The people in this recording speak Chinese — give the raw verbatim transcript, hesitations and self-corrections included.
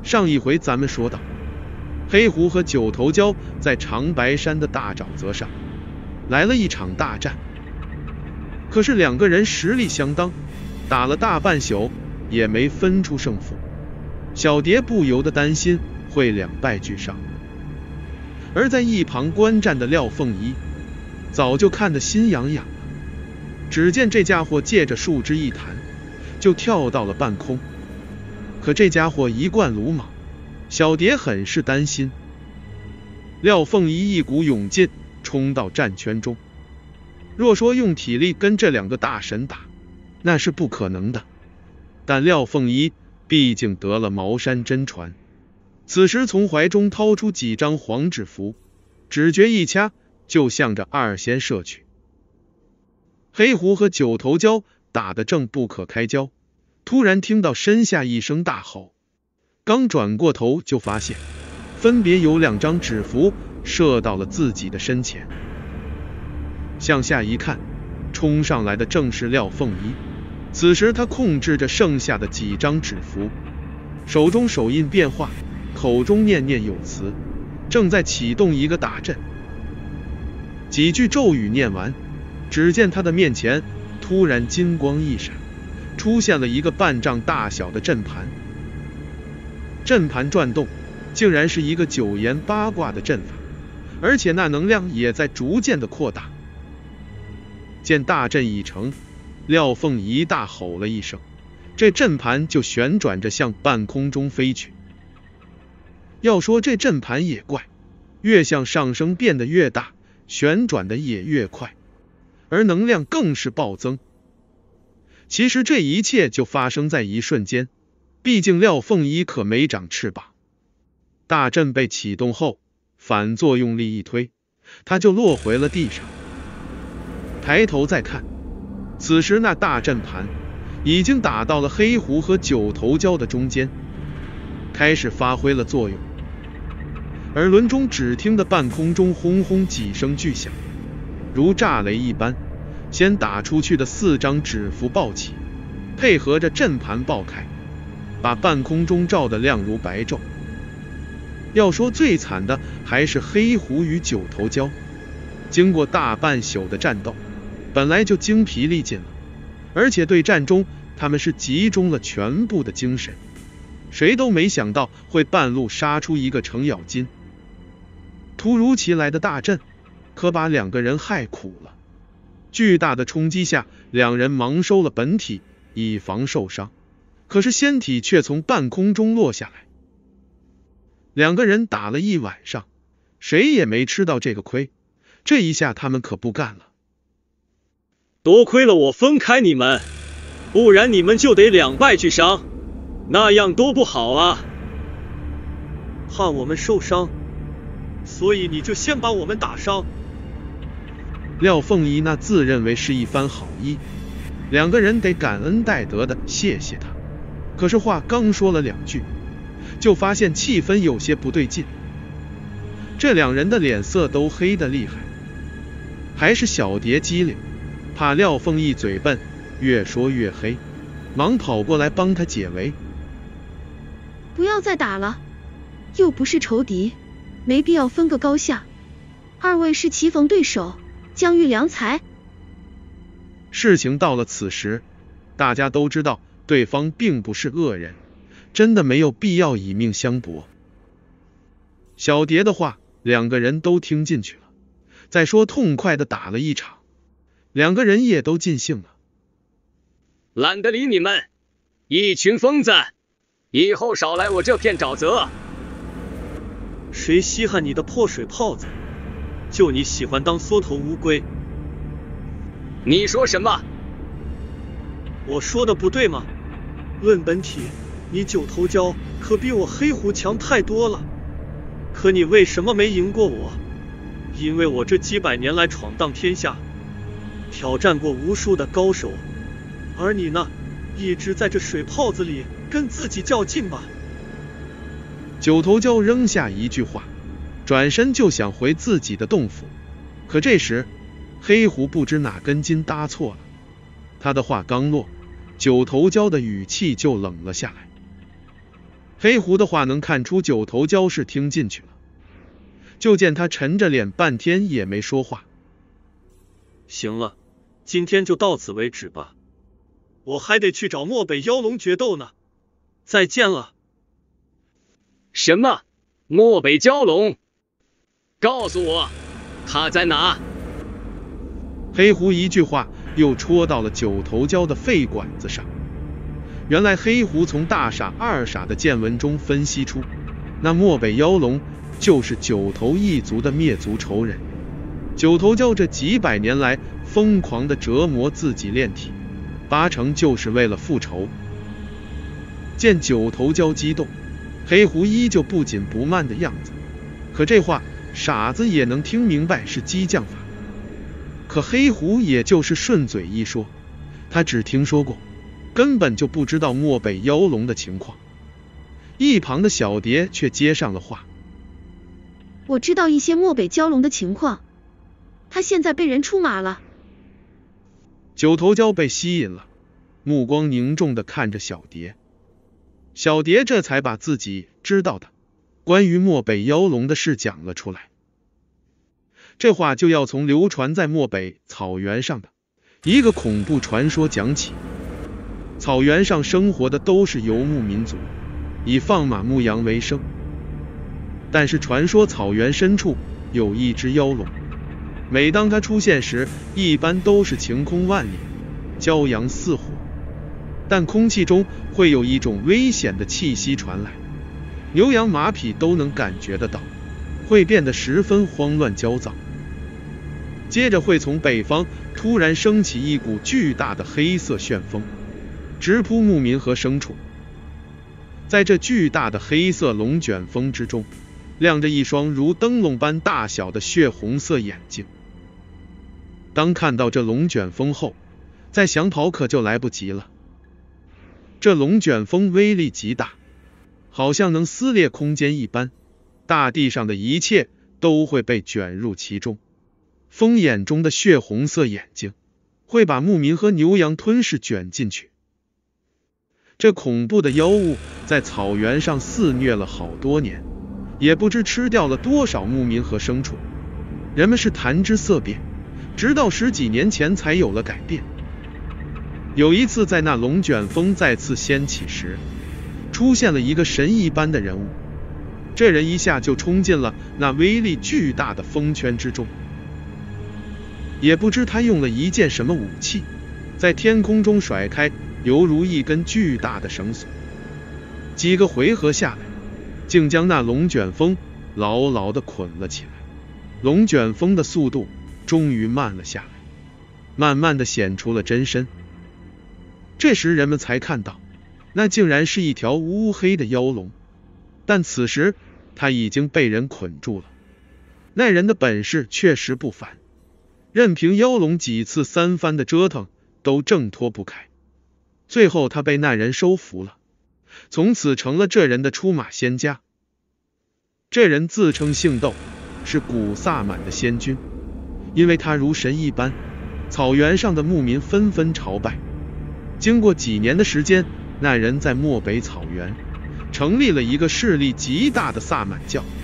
上一回咱们说到，黑狐和九头蛟在长白山的大沼泽上来了一场大战，可是两个人实力相当，打了大半宿也没分出胜负。小蝶不由得担心会两败俱伤，而在一旁观战的廖凤仪早就看得心痒痒了。只见这家伙借着树枝一弹，就跳到了半空。可这家伙一贯鲁莽，小蝶很是担心。廖凤仪一股勇劲冲到战圈中，若说用体力跟这两个大神打，那是不可能的。但廖凤仪毕竟得了茅山真传，此时从怀中掏出几张黄纸符，指诀一掐，就向着二仙射去。黑狐和九头蛟打得正不可开交，突然听到身下一声大吼，刚转过头就发现分别有两张纸符射到了自己的身前。向下一看，冲上来的正是廖凤仪。此时他控制着剩下的几张纸符，手中手印变化，口中念念有词，正在启动一个大阵。几句咒语念完，只见他的面前突然金光一闪，出现了一个半丈大小的阵盘。阵盘转动，竟然是一个九言八卦的阵法，而且那能量也在逐渐的扩大。见大阵已成，廖凤仪大吼了一声，这阵盘就旋转着向半空中飞去。要说这阵盘也怪，越向上升变得越大，旋转的也越快，而能量更是暴增。其实这一切就发生在一瞬间，毕竟廖凤仪可没长翅膀。大阵被启动后，反作用力一推，他就落回了地上。抬头再看，此时那大阵盘已经打到了黑狐和九头蛟的中间，开始发挥了作用。而轮中只听得半空中轰轰几声巨响，如炸雷一般，先打出去的四张纸符爆起，配合着阵盘爆开，把半空中照得亮如白昼。要说最惨的还是黑狐与九头蛟，经过大半宿的战斗，本来就精疲力尽了，而且对战中他们是集中了全部的精神，谁都没想到会半路杀出一个程咬金。突如其来的大阵可把两个人害苦了，巨大的冲击下，两人忙收了本体，以防受伤，可是仙体却从半空中落下来。两个人打了一晚上，谁也没吃到这个亏，这一下他们可不干了。 多亏了我分开你们，不然你们就得两败俱伤，那样多不好啊！ 怕我们受伤，所以你就先把我们打伤。 廖凤仪那自认为是一番好意，两个人得感恩戴德的谢谢他。可是话刚说了两句，就发现气氛有些不对劲，这两人的脸色都黑得厉害。还是小蝶机灵，怕廖凤仪嘴笨，越说越黑，忙跑过来帮他解围。 不要再打了，又不是仇敌，没必要分个高下。二位是棋逢对手，将遇良才。 事情到了此时，大家都知道对方并不是恶人，真的没有必要以命相搏。小蝶的话，两个人都听进去了。再说痛快的打了一场，两个人也都尽兴了。 懒得理你们，一群疯子，以后少来我这片沼泽。 谁稀罕你的破水泡子？就你喜欢当缩头乌龟。 你说什么？ 我说的不对吗？论本体，你九头蛟可比我黑狐强太多了，可你为什么没赢过我？因为我这几百年来闯荡天下，挑战过无数的高手，而你呢，一直在这水泡子里跟自己较劲吧。 九头蛟扔下一句话，转身就想回自己的洞府，可这时黑狐不知哪根筋搭错了，他的话刚落，九头蛟的语气就冷了下来。 黑狐的话能看出九头蛟是听进去了，就见他沉着脸半天也没说话。 行了，今天就到此为止吧，我还得去找漠北妖龙决斗呢。再见了。 什么？漠北蛟龙？告诉我，他在哪？ 黑狐一句话又戳到了九头蛟的肺管子上。原来黑狐从大傻二傻的见闻中分析出，那漠北妖龙就是九头一族的灭族仇人。九头蛟这几百年来疯狂的折磨自己炼体，八成就是为了复仇。见九头蛟激动，黑狐依旧不紧不慢的样子，可这话傻子也能听明白是激将法。可黑狐也就是顺嘴一说，他只听说过，根本就不知道漠北妖龙的情况。一旁的小蝶却接上了话， 我知道一些漠北蛟龙的情况，他现在被人出马了。 九头蛟被吸引了，目光凝重地看着小蝶。小蝶这才把自己知道的关于漠北妖龙的事讲了出来。这话就要从流传在漠北草原上的一个恐怖传说讲起。草原上生活的都是游牧民族，以放马牧羊为生。但是传说草原深处有一只妖龙，每当它出现时，一般都是晴空万里，骄阳似火，但空气中会有一种危险的气息传来，牛羊马匹都能感觉得到，会变得十分慌乱焦躁。接着会从北方突然升起一股巨大的黑色旋风，直扑牧民和牲畜。在这巨大的黑色龙卷风之中，亮着一双如灯笼般大小的血红色眼睛。当看到这龙卷风后，再想跑可就来不及了。这龙卷风威力极大，好像能撕裂空间一般，大地上的一切都会被卷入其中。风眼中的血红色眼睛会把牧民和牛羊吞噬卷进去。这恐怖的妖物在草原上肆虐了好多年，也不知吃掉了多少牧民和牲畜，人们是谈之色变，直到十几年前才有了改变。有一次在那龙卷风再次掀起时，出现了一个神一般的人物，这人一下就冲进了那威力巨大的风圈之中。也不知他用了一件什么武器，在天空中甩开，犹如一根巨大的绳索。几个回合下来，竟将那龙卷风牢牢地捆了起来。龙卷风的速度终于慢了下来，慢慢地显出了真身。这时人们才看到，那竟然是一条乌黑的妖龙，但此时他已经被人捆住了。那人的本事确实不凡，任凭妖龙几次三番的折腾，都挣脱不开。最后他被那人收服了，从此成了这人的出马仙家。这人自称姓窦，是古萨满的仙君，因为他如神一般，草原上的牧民纷纷朝拜。经过几年的时间，那人在漠北草原成立了一个势力极大的萨满教。